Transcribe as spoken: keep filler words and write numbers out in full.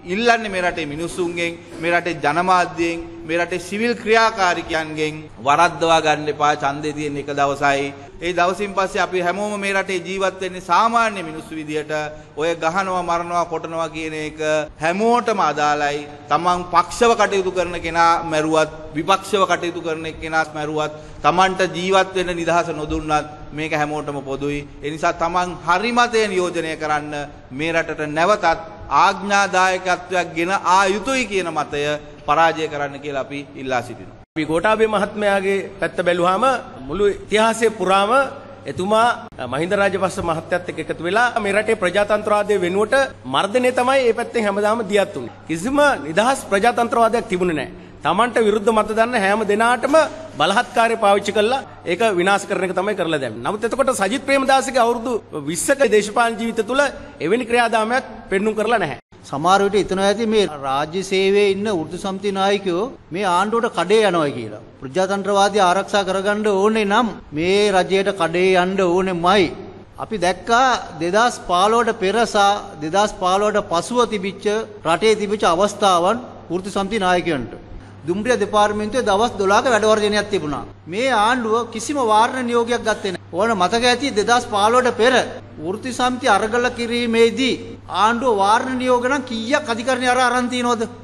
ඉල්ලන්නේ මේ රටේ මිනිස්සුන්ගෙන්, මේ රටේ ජනමාධ්‍යයෙන්, මේ රටේ සිවිල් ක්‍රියාකාරිකයන්ගෙන් වරද්දවා ගන්න එපා. ඡන්දේ තියෙන එක දවසයි. ඒ දවසින් පස්සේ අපි හැමෝම මේ රටේ ජීවත් වෙන්නේ සාමාන්‍ය මිනිස්සු විදියට. ඔය ගහනවා, මරනවා, කොටනවා කියන එක හැමෝටම අදාළයි. තමන් පක්ෂව කටයුතු කරන කෙනා මැරුවත්, විපක්ෂව කටයුතු කරන කෙනාත් මැරුවත්, තමන්ට ජීවත් වෙන්න නිදහස නොදුන්නත් මේක හැමෝටම පොදුයි. ඒ නිසා තමන් හරි මතය නියෝජනය කරන්න මේ රටට නැවතත් ආඥාදායකත්වයක් ගෙන ආ යුතුයි කියන මතය පරාජය කරන්න කියලා අපි ඉල්ලා සිටිනවා. අපි ගෝඨාභය මහත්මයාගේ පැත්ත බැලුවාම මුළු ඉතිහාසයේ පුරාම එතුමා මහින්ද රාජපක්ෂ මහත්තයත් එක්ක එකතු වෙලා මේ රටේ ප්‍රජාතන්ත්‍රවාදය වෙනුවට මර්ධනය තමයි මේ පැත්තෙන් හැමදාම දියත් උනේ. කිසිම නිදහස් ප්‍රජාතන්ත්‍රවාදයක් තිබුණේ නැහැ. තමන්ට විරුද්ධ මත දන්න හැම දෙනාටම බලහත්කාරය පාවිච්චි කළා ඒක විනාශ කරන එක තමයි කරලා දැම්මේ. නමුත් එතකොට සජිත් ප්‍රේමදාසගේ අවුරුදු විස්සක දේශපාලන ජීවිත තුළ එවැනි ක්‍රියාදාමයක් පෙන්눔 කරලා නැහැ. සමහර විට හිතනවා ඇති මේ රාජ්‍ය සේවයේ ඉන්න වෘත්ති සමිති නායකයෝ මේ ආණ්ඩුවට කඩේ යනවා කියලා. ප්‍රජාතන්ත්‍රවාදී ආරක්ෂා කරගන්න ඕනේ නම් මේ රජයට කඩේ යන්න ඕනෙමයි. අපි දැක්කා දෙදාස් පහළොවට පෙර සහ දෙදාස් පහළොවට පසුව තිබිච්ච රටේ තිබිච්ච අවස්ථාවන් වෘත්ති සමිති නායකයන්ට. දුම්රිය දෙපාර්තමේන්තුවේ දවස් දොළහක වැඩ වර්ජනයක් තිබුණා. මේ ආණ්ඩුව කිසිම වාරණ නියෝගයක් ගත්තේ නැහැ. ඕන මතක ඇති දෙදාස් පහළොවට පෙර වෘත්ති සමිති අරගල කිරීමේදී ආණ්ඩුව වාරණ නියෝග නම් කීයක් අධිකරණය අර අරන් තියනවද?